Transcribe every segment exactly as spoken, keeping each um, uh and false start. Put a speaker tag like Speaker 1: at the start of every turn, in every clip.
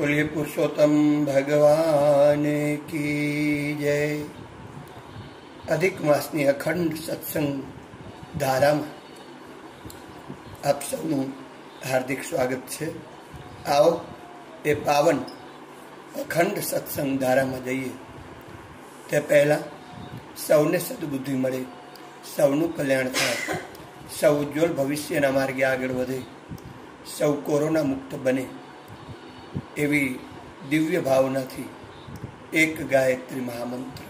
Speaker 1: बोलिए पुरुषोत्तम भगवान की जय। अधिक मासनी अखंड सत्संग धाराમાં આપ સૌનું હાર્દિક સ્વાગત છે। આવો એ પાવન અખંડ સત્સંગ ધારામાં જઈએ તે પહેલાં સૌને સદબુદ્ધિ મળે, સૌનું કલ્યાણ થાય, સૌ ઉજ્જવલ ભવિષ્યના માર્ગે આગળ વધે, સૌ કોરોના મુક્ત બને એવી દિવ્ય ભાવનાથી એક ગાયત્રી મહામંત્ર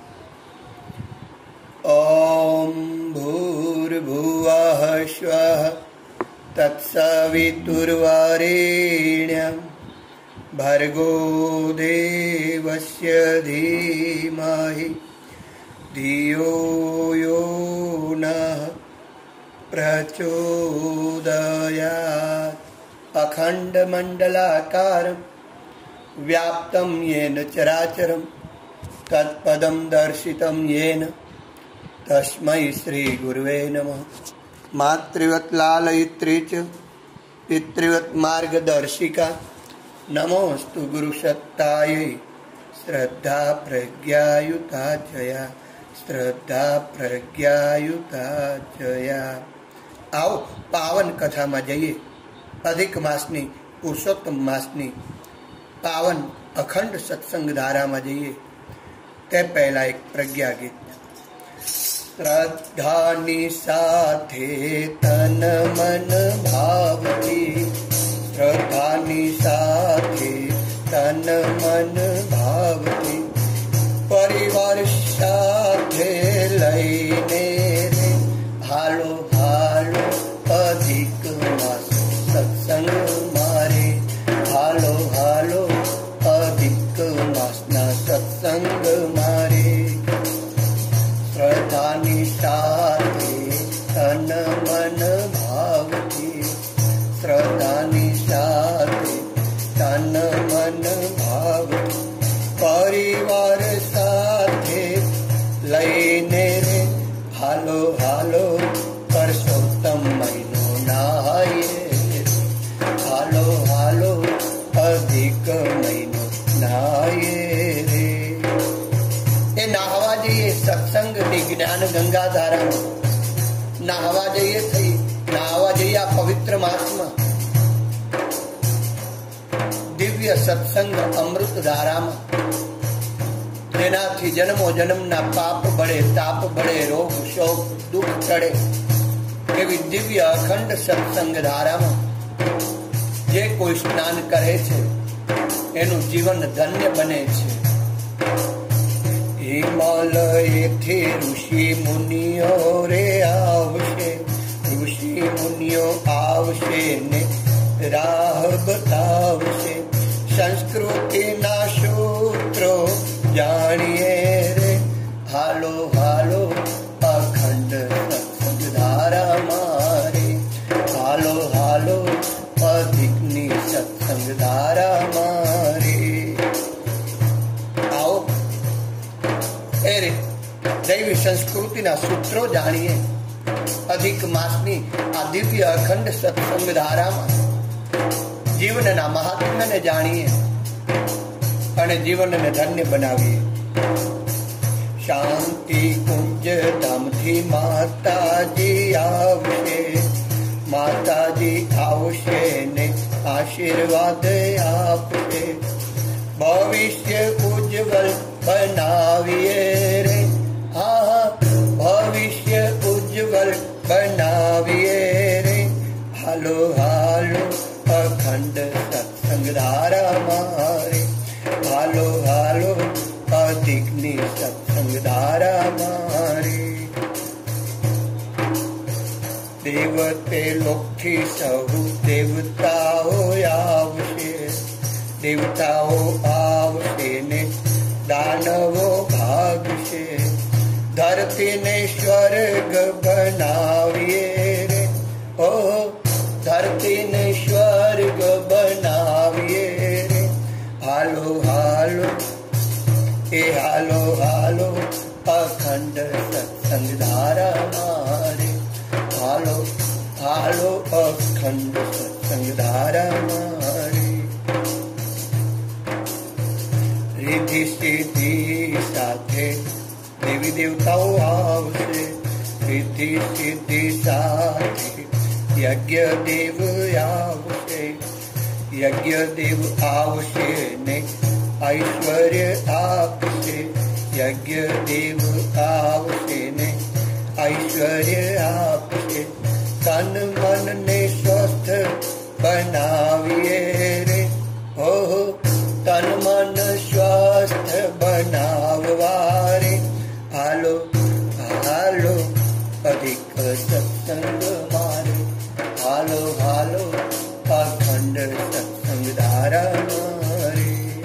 Speaker 1: ઓમ ભૂર્ભુવઃ સ્વઃ તત્સવિતુર્વરેણ્યં ભર્ગો દેવસ્ય ધીમહિ ધિયો યો નઃ પ્રચોદયાत्। अखंड मंडलाकारं व्याप्तं येन चराचरं तत्पदं दर्शितं येन तस्मै श्री गुरुवे नमः। मातृवत् लालयित्री च पितृवत् मार्गदर्शिका नमोस्तु गुरुसत्तायै श्रद्धा प्रज्ञायुता जया श्रद्धा प्रज्ञायुता जया। आओ पावन कथा में जाइए। अधिक मासनी पुरुषोत्तम मासनी पावन अखंड सत्संग धारा में जाइए ते पहला एक प्रज्ञा गीत। श्रद्धानी साथे तन मन भावती, श्रद्धानी साथे तन मन भावती, परिवार साथे लईने रे हालो हालो अधिक मास सत्संग मारे, हालो हालो अधिक मासना सत्संग मारे। श्रद्धानी साथे तन मन भावती, श्रद्धानी साथे तन मन भावती, परिवार साथे लईने रे हालो हालो पुरुषोत्तम महीनो नाये, हालो हालो अधिक महीनो नाये रे। ए नाहवा जइए सत्संग नी ज्ञान गंगा धारा में, नाहवा जइए थई नाहवा जइए आ पवित्र मास में दिव्य सत्संग अमृत धारा में, जेनाथी जन्मो जन्मना पाप बड़े ताप बड़े रोग शोक दुख चढ़े एवी दिव्य अखंड सत्संग धारा में जे कोई स्नान करे छे एनु जीवन धन्य बने छे। हिमालयथी ऋषि मुनियो रे आवशे, ऋषि मुनियो आवशे ने राह बतावशे, संस्कृति ना सूत्रो जानिए रे हालो हालो अखंड सत्संग धारा मारे, हालो हालो अधिकनी सत्संग धारा मारे। आओ एरे दैवी संस्कृति ना सूत्रों जानिए। अधिक मासनी आ दिव्य अखंड सत्संग धारा में जीवन ना महात्म्य ने जानिए अने जीवन ने धन्य बनावीए। शांति कुंज धाम थी माताजी आवशे, माताजी आवशे ने आशीर्वाद आपशे, भविष्य उज्जवल बनाविए रे हाँ भविष्य उज्जवल बनाविए रे हालो हालो अखंड सत्संग धारा मारे, हालो हालो अधिकनी सत्संग धारा मारे। देवते लोकथी सहु देवताओ आवशे, देवताओ आवशे ने दानवो भागशे, धरती ने स्वर्ग बनाविए रे ओ धरती ने स्वर्ग बनाविए रे हालो हालो ए हालो हालो अखंड सत्संग धारा मारे, हालो हालो अखंड सत्संग धारा मारे। रिद्धि सिद्धि साथे देवी देवताओं आवशे, रिद्धि सिद्धि साथे यज्ञ देव आवशे, यज्ञ देव आवशे ने ऐश्वर्य आपशे, यज्ञ देव आवशे ने ऐश्वर्य आपशे, तन मन ने स्वस्थ बनाविए रे, हो तन मन स्वस्थ बनाववारे, हालो हालो अधिक सत्संग मारे, हालो हालो अखंड सत्संग धारा मारे।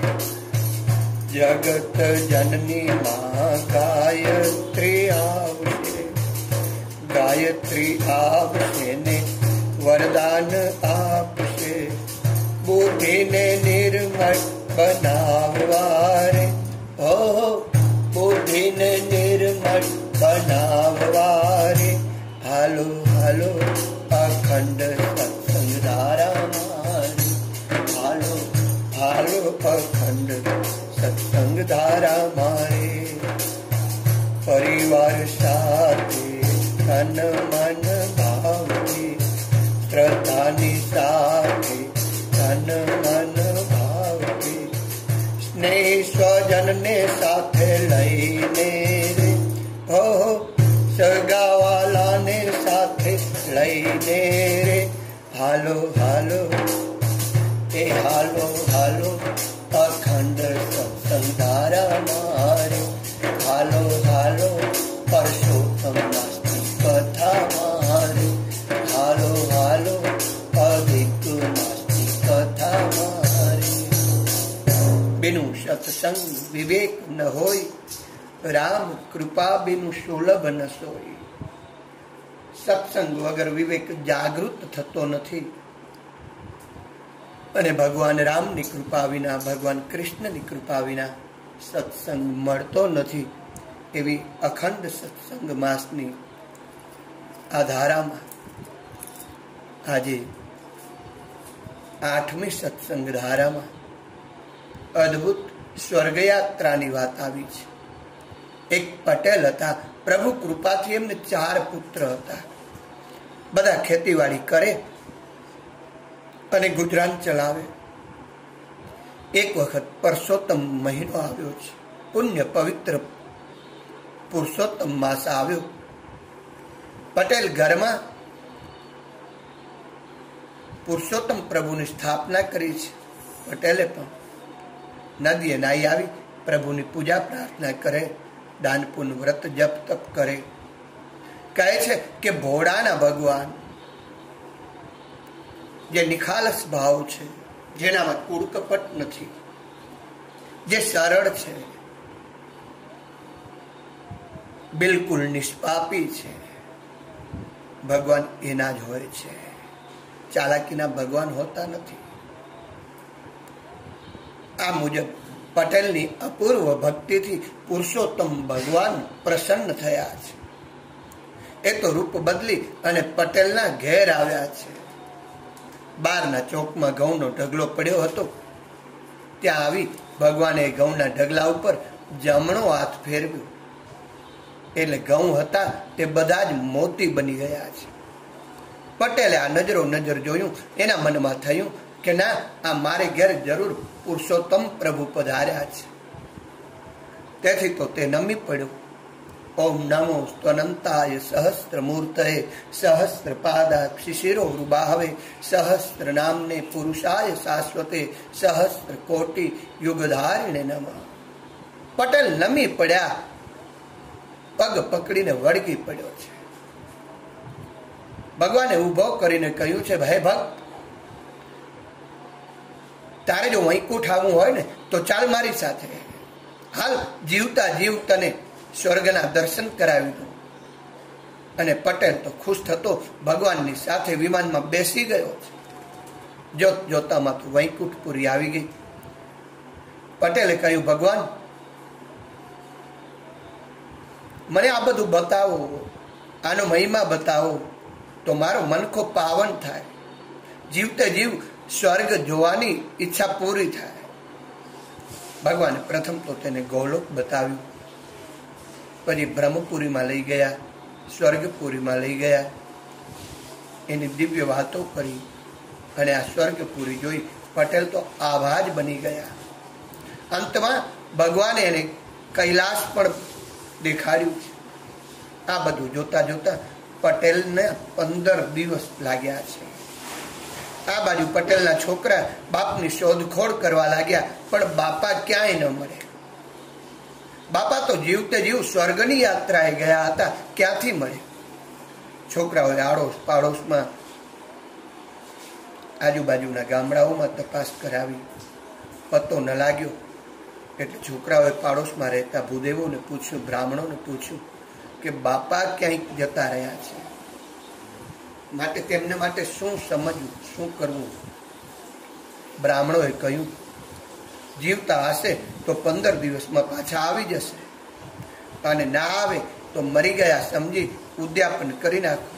Speaker 1: जगत जननी माँ गायत्री आवशे, गायत्री आवशे ने वरदान आपशे, बुद्धि ने निर्मल बनाववारे, ओ बुद्धि ने निर्मल बनाववारे, हालो हालो अखंड सत्संग धारा मारे, हालो हालो अखंड सत्संग धारा मारे। परिवार साथे तन मन भावती, श्रद्धानी साथे तन मन भावती, स्नेह स्वजन ने साथे लईने रे, हो सगावाला ने साथे लईने रे, हालो हालो ए हालो हालो अखंड सत्संग धारा मारे, हालो हालो परशोत्तम नास्ति कथा मारे, हालो हालो अधिक नास्ति कथा मारे। बिनु सत्संग विवेक न होय, राम कृपा बिनु सुलभ न सोय। सत्संग वगर विवेक जागृत थतो નથી અને ભગવાન રામની કૃપા વિના, ભગવાન કૃષ્ણની કૃપા વિના સત્સંગ મળતો નથી। એવી અખંડ સત્સંગ માસની આ ધારામાં આજે આઠમી સત્સંગ ધારામાં અદ્ભુત સ્વર્ગયાત્રાની વાત આવી છે। એક પટેલ હતા, પ્રભુ કૃપાથી એમને ચાર પુત્ર હતા, બધા ખેતીવાડી કરે અને ગુજરાન ચલાવે। એક વખત પરસોત્તમ મહિનો આવ્યો છે, પુણ્ય પવિત્ર પુરુષોત્તમ માસ આવ્યો। પટેલ ઘરમાં પુરુષોત્તમ પ્રભુની સ્થાપના કરી છે। પટેલે પણ નદીએ નાહી આવી પ્રભુની પૂજા પ્રાર્થના કરે, દાન પુण्य વ્રત જપ તપ કરે। કહે છે કે ભોળાના ભગવાન જે નિખાલસ ભાવ છે, જેનામાં કૂડ કપટ નથી, જે સરળ છે, બિલકુલ નિષ્પાપી છે, ભગવાન એના જ હોય છે। ચાલાકીના ભગવાન હોતા નથી। આ મુજબ પટેલની અપૂર્વ ભક્તિથી પુરુષોત્તમ ભગવાન પ્રસન્ન થયા છે। એ તો રૂપ બદલી અને પટેલના ઘેર આવ્યા છે। બારના ચોકમાં ઘઉંનો ઢગલો પડ્યો હતો, ત્યાં આવી ભગવાને ઘઉંના ઢગલા ઉપર જમણો હાથ ફેરવ્યો, એટલે ઘઉં હતા તે બધા જ મોતી બની ગયા છે। પટેલે આ નજરો નજર જોયું, એના મનમાં થયું કે ના, આ મારે ઘેર જરૂર પુરુષોત્તમ પ્રભુ પધાર્યા છે। તેથી તો તે નમી પડ્યો। ઓમ નમો સ્વનંતાય સહસ્ત્ર મૂર્તયે સહસ્ત્ર પાદાક્ષ શિરોરુબાહવે સહસ્ત્ર નામને પુરુષાય શાશ્વતે સહસ્ત્ર કોટી યુગધારિણે નમઃ। પટેલ નમી પડ્યા, પગ પકડીને વળગી પડ્યો છે। ભગવાને ઉભો કરીને કહ્યું છે, ભાઈ ભક્ત, તારે જો વૈકુંઠ આવવું હોય ને તો ચાલ મારી સાથે, હાલ જીવતા જીવ તને સ્વર્ગના દર્શન કરાવી દઉં। અને પટેલ તો ખુશ થતો ભગવાનની સાથે વિમાનમાં બેસી ગયો છે। જોત જોતામાં તો વૈકુંઠપુરી આવી ગઈ। પટેલે કહ્યું, ભગવાન મને આ બધું બતાવો, આનો મહિમા બતાવો તો મારો મનખો પાવન થાય, જીવતે જીવ સ્વર્ગ જોવાની ઈચ્છા પૂરી થાય। ભગવાને પ્રથમ તો તેને ગોલોક બતાવ્યું, પછી બ્રહ્મપુરીમાં લઈ ગયા, સ્વર્ગપુરીમાં લઈ ગયા, એની દિવ્ય વાતો કરી અને આ સ્વર્ગપુરી જોઈ પટેલ તો આભા જ બની ગયા. અંતમાં ભગવાને એને કૈલાસ પણ દેખાડ્યું. આ બધું જોતા જોતા પટેલને પંદર દિવસ લાગ્યા છે. આ બાજુ પટેલના છોકરા બાપની શોધખોળ કરવા લાગ્યા, પણ બાપા ક્યાંય ન મળે. બાપા તો જીવતે જીવ સ્વર્ગની યાત્રાએ ગયા હતા, ક્યાંથી મળે? છોકરાઓએ આડોશ પાડોશમાં આજુબાજુના ગામડાઓમાં તપાસ કરાવી, પતો ન લાગ્યો. એટલે છોકરાઓએ પાડોશમાં રહેતા ભૂદેવોને પૂછ્યું, બ્રાહ્મણોને પૂછ્યું કે બાપા ક્યાંક જતા રહ્યા છે, માટે તેમને માટે શું સમજવું, શું કરવું? બ્રાહ્મણોએ કહ્યું, જીવતા હશે તો પંદર દિવસમાં પાછા આવી જશે, અને ના આવે તો મરી ગયા સમજી ઉદ્યાપન કરી નાખો.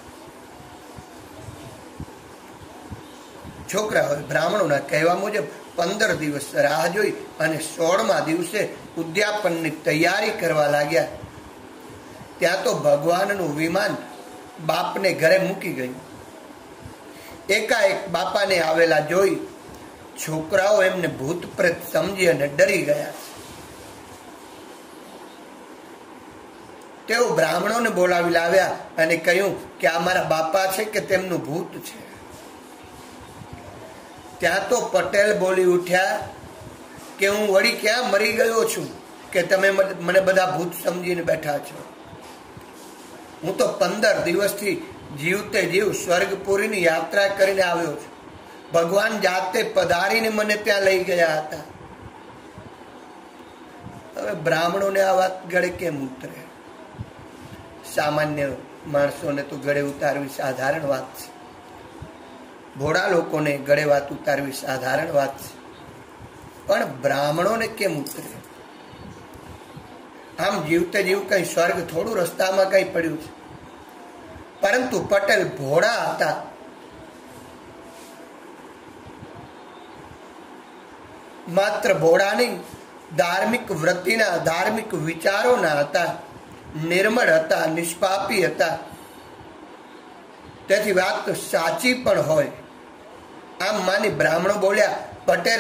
Speaker 1: છોકરાઓએ બ્રાહ્મણોના કહેવા મુજબ પંદર દિવસ રાહ જોઈ અને સોળમા દિવસે ઉદ્યાપનની તૈયારી કરવા લાગ્યા. ત્યાં તો ભગવાનનું વિમાન બાપને ઘરે મૂકી ગયું. એકાએક બાપાને આવેલા જોઈ છોકરાઓ એમને ભૂત પ્રેત સમજી અને ડરી ગયા. તેઓ બ્રાહ્મણોને બોલાવી લાવ્યા અને કહ્યું કે આ મારા બાપા છે કે તેમનું ભૂત છે? ત્યાં તો પટેલ બોલી ઉઠ્યા કે હું વળી ક્યાં મરી ગયો છું કે તમે મને બધા ભૂત સમજીને બેઠા છો? હું તો પંદર દિવસથી જીવતે જીવ સ્વર્ગપુરીની યાત્રા કરીને આવ્યો છું. ભગવાન જાતે પધારીને મને ત્યાં લઈ ગયા હતા. હવે બ્રાહ્મણોને આ વાત ગળે કેમ ઉતરે? સામાન્ય માણસોને તો ગળે ઉતારવી સાધારણ વાત છે. ભોળા લોકોને ગળે વાત ઉતારવી સાધારણ વાત છે, પણ બ્રાહ્મણોને કેમ ઉતરે? આમ જીવતે જીવ કઈ સ્વર્ગ થોડું રસ્તામાં કઈ પડ્યું છે. પરંતુ પટેલ ભોળા હતા. માત્ર ભોળા નહીં, ધાર્મિક વૃત્તિના, ધાર્મિક વિચારોના હતા, નિર્મળ હતા, નિષ્પાપી હતા. તેથી વાત તો સાચી પણ હોય. આમ માની બ્રાહ્મણો બોલ્યા, પટેલ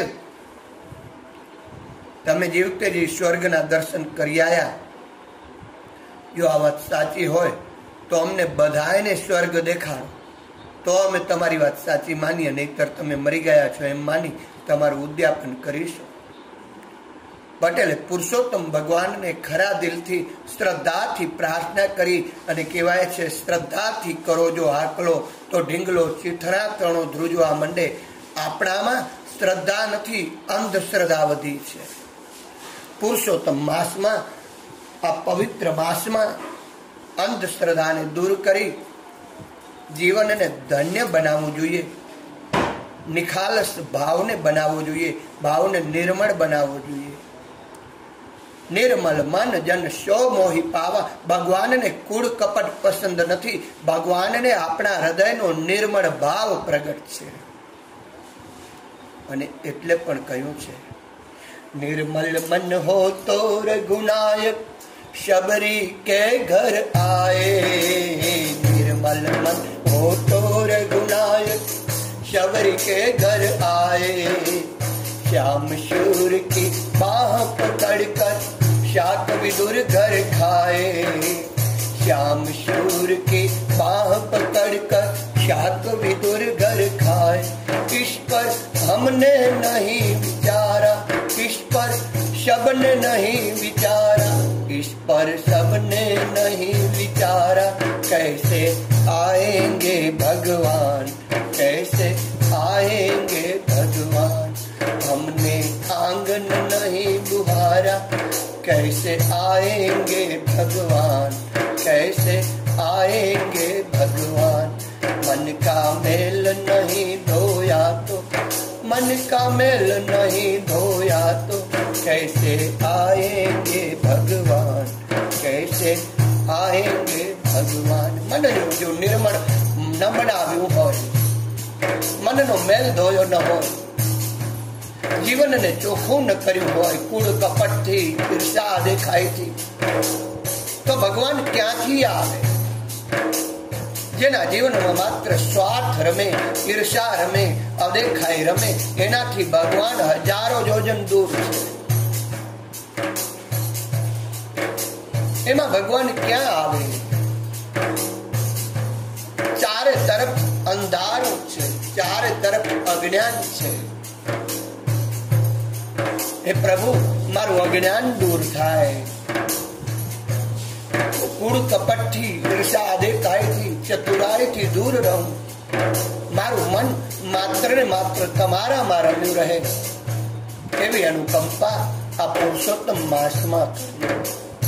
Speaker 1: તમે જીવતે જીવ સ્વર્ગના દર્શન કરી આવ્યા, જો આ વાત સાચી હોય તો અમને બધાને સ્વર્ગ દેખાડો, તો અમે તમારી વાત સાચી માનીએ, નહીતર તમે મરી ગયા છો એમ માની તમારું ઉદ્યાપન કરીશું. પટેલે પુરુષોત્તમ ભગવાનને ખરા દિલથી શ્રદ્ધાથી પ્રાર્થના કરી અને કહેવાય છે, શ્રદ્ધાથી કરો જો હાકલો તો ઢીંગલો ચીથરા તણો ધ્રુજવા મંડે. આપણામાં શ્રદ્ધા નથી, અંધશ્રદ્ધા વધી છે. પુરુષોત્તમ માસમાં, આ પવિત્ર માસમાં અંધશ્રદ્ધાને દૂર કરી જીવનને ધન્ય બનાવવું જોઈએ. નિખાલસ ભાવને બનાવવો જોઈએ, ભાવને નિર્મળ બનાવવો જોઈએ. નિર્મલ મન જન શો મોહી પાવા. ભગવાનને કૂડ કપટ પસંદ નથી, ભગવાનને આપણા હૃદયનો નિર્મળ ભાવ પ્રગટ છે. અને એટલે પણ કહ્યું છે, નિર્મલ મન હો તો રઘુનાયક શબરી કે ઘર આए. નિર્મલ મન હો તો રઘુનાયક शबरी के घर आए. श्याम शूर की बाह पकड़ कर शाक विदुर घर खाए. श्याम शूर की बाह पकड़ कर शाक विदुर घर खाए. इस पर हमने नहीं विचारा, इस पर सबने नहीं विचारा, इस पर सबने नहीं विचारा. कैसे आएंगे भगवान, कैसे आएंगे भगवान. हमने आंगन नहीं बुहारा, कैसे आएंगे भगवान, कैसे आएंगे भगवान. मन का मेल नहीं धोया तो, मन का मेल नहीं धोया तो कैसे आएंगे भगवान, कैसे आएंगे भगवान. मन जो निर्मळ ન બનાવ્યું હોય, મનનો મેલ ધોયો ન હોય, જીવનને ચોખ્ખું ન કર્યું હોય, કૂડ કપટથી, ઈર્ષા દેખાયથી, તો ભગવાન ક્યાંથી આવે? જેના જીવનમાં માત્ર સ્વાર્થ રમે, ઈર્ષા રમે, અદેખાઈ રમે, એનાથી ભગવાન હજારો યોજન દૂર છે. એમાં ભગવાન ક્યાં આવે? ચારે તરફ અંધારું છે, ચારે તરફ અજ્ઞાન છે. હે પ્રભુ, મારું અજ્ઞાન દૂર થાય. કૂડ કપટથી, ઈર્ષા દેખાયથી, ચતુરાઈથી દૂર રહું. મારું મન માત્ર ને માત્ર તમારામાં રમ્યું રહે. એવી અનુકંપા આ પુરુષોત્તમ માસમાં કરી.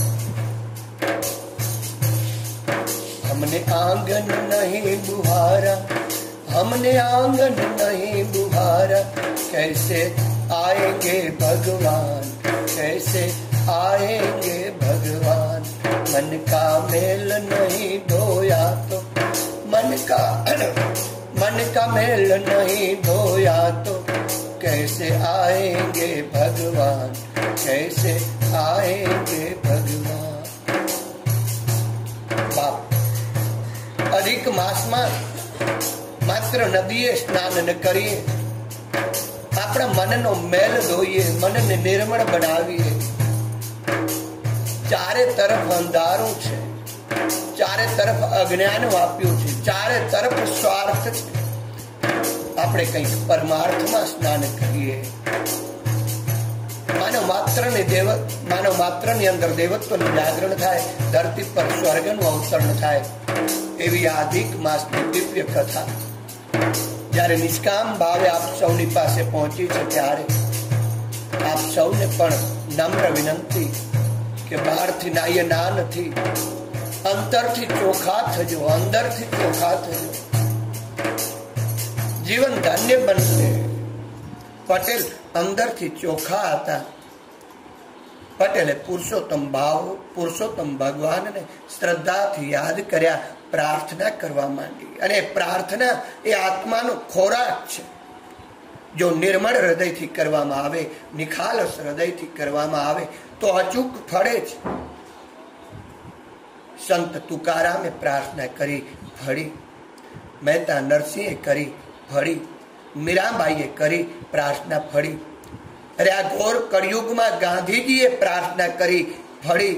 Speaker 1: हमने आंगन नहीं बुहारा, हमने आंगन नहीं बुहारा, कैसे आएंगे भगवान, कैसे आएंगे भगवान. मन का मेल नहीं धोया तो, मन का मन का मेल नहीं धोया तो, कैसे आएंगे भगवान, कैसे आएंगे भगवान. बाप અધિક માસમાં માત્ર નદીએ સ્નાન ન કરીએ, આપણા મનનો મેલ ધોઈએ, મનને નિર્મળ બનાવીએ. ચારે તરફ અંધારું છે, ચારે તરફ અજ્ઞાન વાપ્યું છે, ચારે તરફ સ્વાર્થ છે. આપણે કંઈક પરમાર્થમાં સ્નાન કરીએ. માનવ માત્ર ને દેવ માનવ માત્ર ની અંદર દેવત્વનું જાગરણ થાય, ધરતી પર સ્વર્ગનું અવતરણ થાય. એવી આધિક માસની દિવ્ય કથા જ્યારે નિષ્કામ ભાવે આપ સૌની પાસે પહોંચી છે, ત્યારે આપ સૌને પણ નમ્ર વિનંતી કે બહારથી નાય ના નથી, અંતરથી ચોખા થજો, અંદરથી ચોખા થજો. જીવન ધન્ય બનશે. પટેલ અંદરથી ચોખા હતા. પટેલે પુરુષોત્તમ ભાવ, પુરુષોત્તમ ભગવાનને શ્રદ્ધાથી યાદ કર્યા, પ્રાર્થના કરવા માંડી. અને પ્રાર્થના એ આત્માનો ખોરાક છે. જો નિર્મળ હૃદયથી કરવામાં આવે, નિખાલસ હૃદયથી કરવામાં આવે તો અચૂક ફળે છે. સંત તુકારામે પ્રાર્થના કરી, ફળી. મહેતા નરસિંહે કરી, ફળી. મીરાબાઈએ કરી, પ્રાર્થના ફળી. અરે આ ઘોર કળિયુગમાં ગાંધીજીએ પ્રાર્થના કરી, ફળી.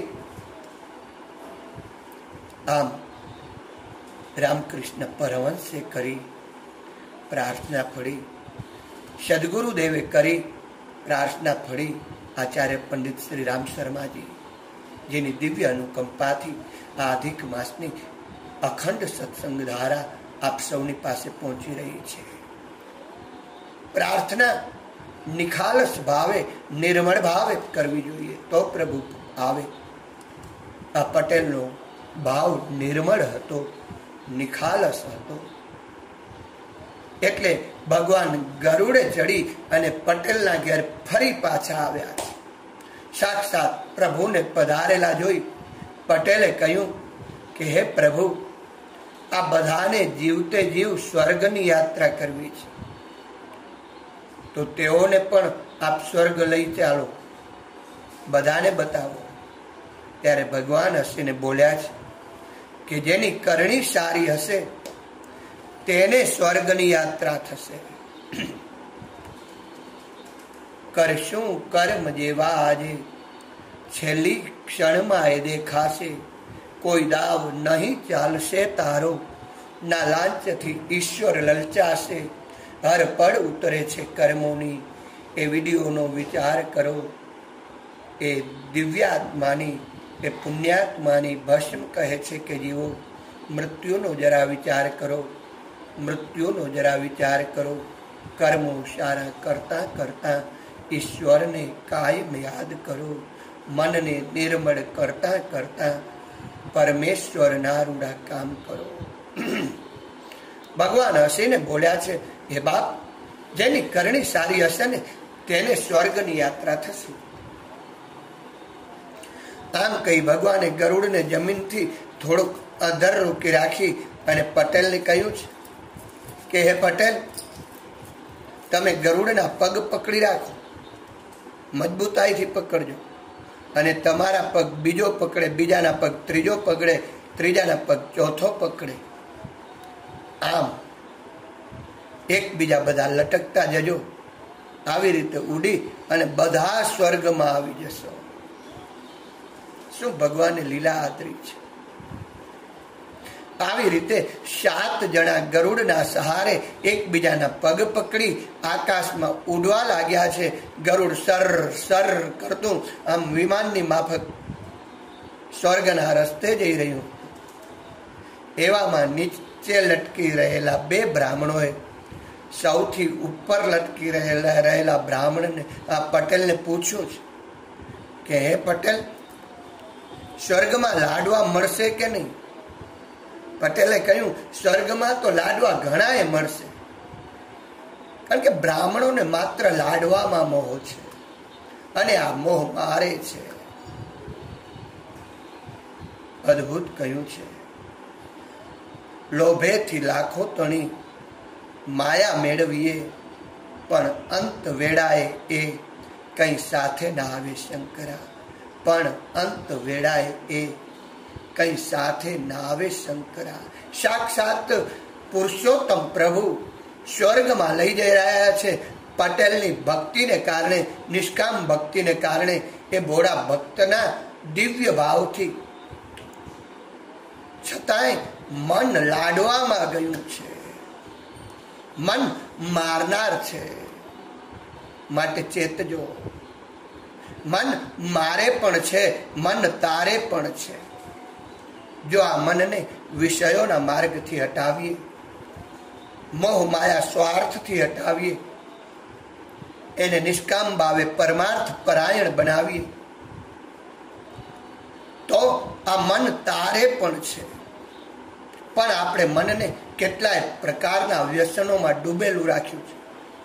Speaker 1: આમ રામકૃષ્ણ પરમહંસે કરી, પ્રાર્થના ફળી. સદગુરુદેવે કરી, પ્રાર્થના ફળી. આચાર્ય પંડિત શ્રી રામ શર્માજી, જેની દિવ્ય અનુકંપાથી આ અધિક માસની અખંડ સત્સંગ ધારા આપ સૌની પાસે પહોંચી રહી છે. પ્રાર્થના નિખાલસ ભાવે, નિર્મળ ભાવે કરવી જોઈએ, તો પ્રભુ આવે. આ પટેલનો ભાવ નિર્મળ હતો, નિખાલસ હતો. એટલે ભગવાન ગરુડે ચડી અને પટેલના ઘેર ફરી પાછા આવ્યા છે. સાક્ષાત પ્રભુને પધારેલા જોઈ પટેલે કહ્યું કે હે પ્રભુ, આ બધાને જીવતે જીવ સ્વર્ગની યાત્રા કરવી છે, તો તેઓને પણ આપ સ્વર્ગ લઈ ચાલો, બધાને બતાવો. ત્યારે ભગવાન હસીને બોલ્યા છે કે જેની કરણી સારી હશે તેને સ્વર્ગની યાત્રા થશે. કરશું કર્મ જેવા આજે, છેલ્લી ક્ષણમાં એ દેખાશે. કોઈ દાવ નહીં ચાલશે તારો, ના લાંચથી ઈશ્વર લલચાશે. હર પળ ઉતરે છે કર્મોની, એ વિડીયોનો વિચાર કરો. એ દિવ્યાત્માની, એ પુણ્યાત્માની ભસ્મ કહે છે કે જીવો, મૃત્યુનો જરા વિચાર કરો, મૃત્યુનો જરા વિચાર કરો. કર્મો સારા કરતા કરતા ઈશ્વરને કાયમ યાદ કરો. મનને નિર્મળ કરતા કરતા પરમેશ્વરના રૂડા કામ કરો. ભગવાન હસીને બોલ્યા છે, હે બાપ, જેની કરણી સારી હશે ને તેને સ્વર્ગની યાત્રા થશે. આમ કહી ભગવાને ગરુડને જમીનથી થોડુંક અધર રોકી રાખી અને પટેલને કહ્યું છે કે હે પટેલ, તમે ગરુડના પગ પકડી રાખો, મજબૂતાઈથી પકડજો, અને તમારા પગ બીજો પકડે, બીજાના પગ ત્રીજો પકડે, ત્રીજાના પગ ચોથો પકડે, આમ એકબીજા બધા લટકતા જજો. આવી રીતે ઉડી અને બધા સ્વર્ગમાં આવી જશો. શું ભગવાનની લીલા આદરી છે. આવી રીતે સાત જણા ગરુડના સહારે એકબીજાના પગ પકડી આકાશમાં ઉડવા લાગ્યા છે. ગરુડ સર સર કરતું આમ વિમાનની માફક સ્વર્ગના રસ્તે જઈ રહ્યું. એવામાં નીચે લટકી રહેલા બે બ્રાહ્મણોએ સૌથી ઉપર લટકી રહેલા રહેલા બ્રાહ્મણને આ પટેલને પૂછ્યું છે કે હે પટેલ, સ્વર્ગમાં લાડવા મળશે કે નહીં? પટેલે કહ્યું, સ્વર્ગમાં તો લાડવા ઘણાએ મળશે, કારણ કે બ્રાહ્મણોને માત્ર લાડવામાં મોહ છે, અને આ મોહ મારે છે. અદ્ભુત કહ્યું છે. લોભેથી લાખો તણી માયા મેળવીએ, પણ અંત વેળાએ એ કઈ સાથે ના આવે શંકરા. પણ અંત વેળાએ એ કઈ સાથે ના આવે શંકરા. સાક્ષાત પુરુષોત્તમ પ્રભુ સ્વર્ગમાં લઈ જઈ રહ્યા છે. પટેલની ભક્તિને કારણે, નિષ્કામ ભક્તિને કારણે, એ ભોળા ભક્તના દિવ્ય ભાવથી, છતાંય મન લાડવામાં ગયું છે. મન મારનાર છે, માટે ચેતજો. મન મારે પણ છે, મન તારે પણ છે. જો આ મનને વિષયોના માર્ગથી હટાવીએ, મોહ માયા સ્વાર્થથી હટાવીએ, એને નિષ્કામ ભાવે પરમાર્થ પરાયણ બનાવીએ, તો આ મન તારે પણ છે. પણ આપણે મનને કેટલાય પ્રકારના વ્યસનોમાં ડૂબેલું રાખ્યું છે,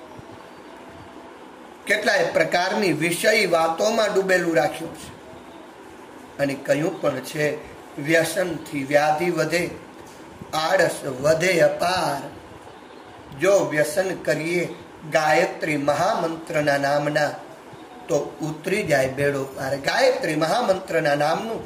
Speaker 1: કેટલાય પ્રકારની વિષયી વાતોમાં ડૂબેલું રાખ્યું છે. અને કહ્યું પણ છે, વ્યસનથી વ્યાધિ વધે, આળસ વધે અપાર. જો વ્યસન કરીએ ગાયત્રી મહામંત્રના નામના, તો ઉતરી જાય બેડો પાર. ગાયત્રી મહામંત્રના નામનું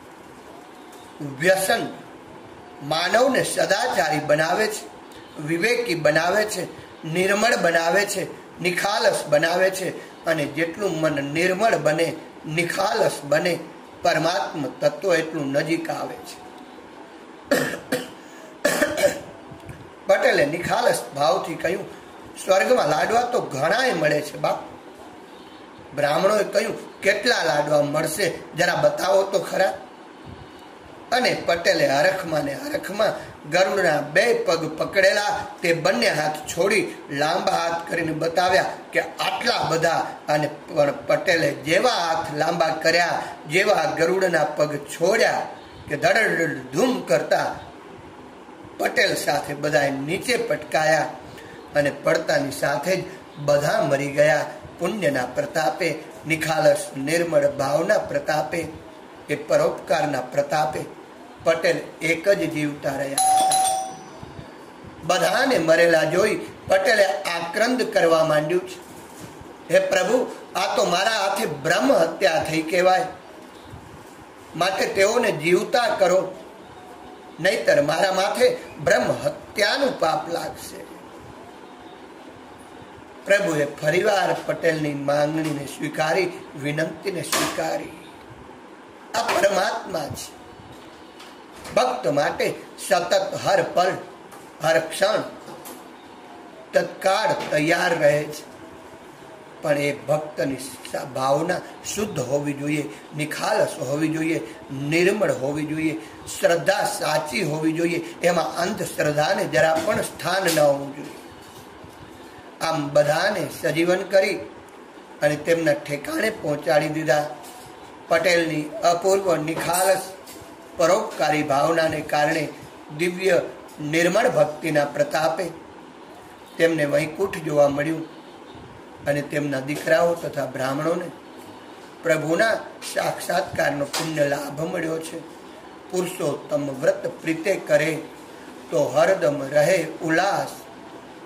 Speaker 1: વ્યસન માનવને સદાચારી બનાવે છે, વિવેકી બનાવે છે, નિર્મળ બનાવે છે, નિખાલસ બનાવે છે. અને જેટલું મન નિર્મળ બને, નિખાલસ બને, પરમાત્મા તત્વ એટલું નજીક આવે છે. પટેલે નિખાલસ ભાવથી કહ્યું, સ્વર્ગમાં લાડવા તો ઘણાય મળે છે બાપ. બ્રાહ્મણોએ કહ્યું, કેટલા લાડવા મળશે, જરા બતાવો તો ખરા. અને પટેલે હરખમાં ને હરખમાં ગરુડના બે પગ પકડેલા તે બંને હાથ છોડી લાંબા હાથ કરીને બતાવ્યા કે આટલા બધા. અને પટેલે જેવા હાથ લાંબા કર્યા, જેવા ગરુડના પગ છોડ્યા કે ધડ ધૂમ કરતા પટેલ સાથે બધા નીચે પટકાયા, અને પડતાની સાથે જ બધા મરી ગયા. પુણ્યના પ્રતાપે, નિખાલસ નિર્મળ ભાવના પ્રતાપે, એ પરોપકારના પ્રતાપે પટેલ એક જ જીવતા રહ્યા. બધાને મરેલા જોઈ પટેલે આક્રંદ કરવા માંડ્યું છે. હે પ્રભુ, આ તો મારા હાથે બ્રહ્મ હત્યા થઈ કહેવાય, માટે તેઓને જીવતા કરો, નહીતર મારા માથે બ્રહ્મ હત્યાનું પાપ લાગશે. પ્રભુએ ફરીવાર પટેલની માંગણીને સ્વીકારી, વિનંતીને સ્વીકારી. આ પરમાત્મા છે. ભક્ત માટે સતત હર પલ, હર ક્ષણ તત્કાળ તૈયાર રહે છે. પણ એ ભક્તની ભાવના શુદ્ધ હોવી જોઈએ, નિખાલસ હોવી જોઈએ, નિર્મળ હોવી જોઈએ, શ્રદ્ધા સાચી હોવી જોઈએ. એમાં અંધશ્રદ્ધાને જરા પણ સ્થાન ન હોવું જોઈએ. આમ બધાને સજીવન કરી અને તેમના ઠેકાણે પહોંચાડી દીધા. પટેલની અપૂર્વ નિખાલસ પરોપકારી ભાવનાને કારણે, દિવ્ય નિર્મળ ભક્તિના પ્રતાપે તેમને વૈકુંઠ જોવા મળ્યું. અને તેમના દીકરાઓ તથા બ્રાહ્મણોને પ્રભુના સાક્ષાત્કારનો પુણ્ય લાભ મળ્યો છે. પુરુષોત્તમ વ્રત પ્રીતે કરે, તો હરદમ રહે ઉલ્લાસ.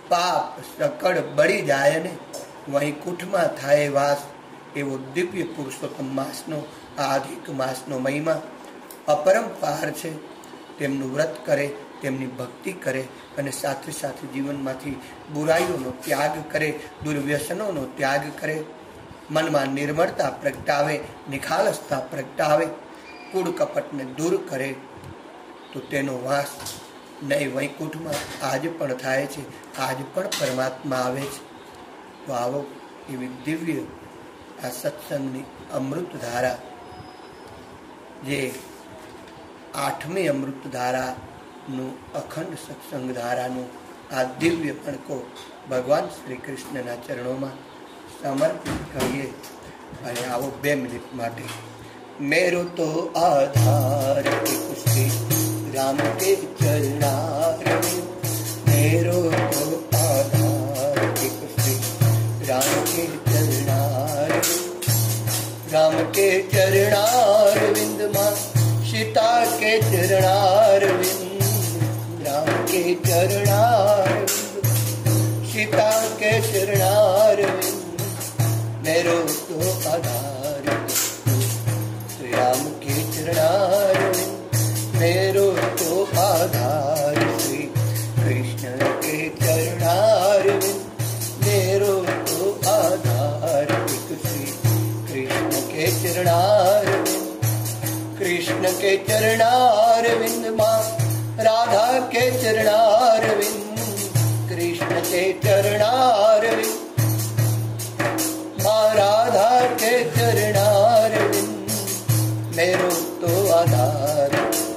Speaker 1: પાપ સકળ બળી જાય ને વૈકુંઠમાં થાય વાસ. એવો દિવ્ય પુરુષોત્તમ માસનો આ અધિક માસનો મહિમા અપરંપાર છે. તેમનું વ્રત કરે, તેમની ભક્તિ કરે અને સાથે સાથે જીવનમાંથી બુરાઈઓનો ત્યાગ કરે, દુર્વ્યસનોનો ત્યાગ કરે, મનમાં નિર્મળતા પ્રગટાવે, નિખાલસતા પ્રગટાવે, કૂડ કપટને દૂર કરે તો તેનો વાસ નહીં વૈકુંઠમાં આજ પણ થાય છે, આજ પણ પરમાત્મા આવે છે. તો આવો એવી દિવ્ય આ સત્સંગની અમૃત ધારા, જે આઠમી અમૃત ધારાનું અખંડ સત્સંગ ધારાનું આ દિવ્ય પણકો ભગવાન શ્રી કૃષ્ણના ચરણોમાં સમર્પિત કરીએ. અને આવો બે મિનિટ માટે મેરો તો આધાર શ્રી રામ કે ચરણાર, મેરો તો આધાર શ્રી રામ કે ચરણાર, राम के चरणार विंद मां सीता के चरणार विंद, राम के चरणार सीता के चरणार विंद, मेरो तो आधार श्री राम के चरणार विंद, मेरो तो आधार श्री कृष्ण के चरणार विंद, मेरो तो आधार श्री के चरणार विंद, कृष्ण के चरणार विंद मां राधा के चरणार विंद, कृष्ण के चरणार विंद मां राधा के चरणार विंद, मेरो तो आधार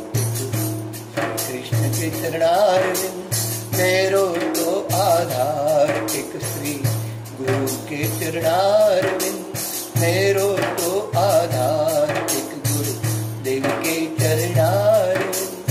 Speaker 1: कृष्ण के चरणार विंद, मेरो तो आधार एक श्री गुरु के चरणार विंद, मेरो तो आधार एक गुरु देव के चरणार विंद,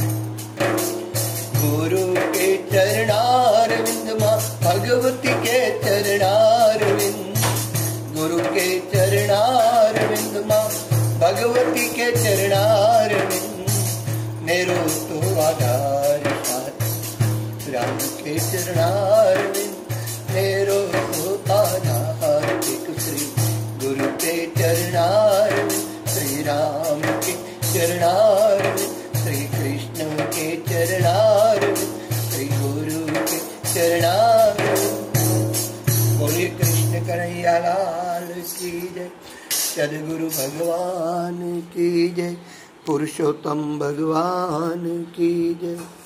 Speaker 1: गुरु के चरणार विंद मां भगवती के चरणार विंद, गुरु के चरणार विंद मां भगवती के चरणार विंद, मेरो तो आधार साथ राम के चरणार विंद, मेरो तो आधार एक श्री गुरु के चरणार श्री राम के चरणार श्री कृष्ण के चरणार श्री गुरु के चरणार. बोले कृष्ण कन्हैया लाल की जय, सद्गुरु भगवान की जय, पुरुषोत्तम भगवान की जय.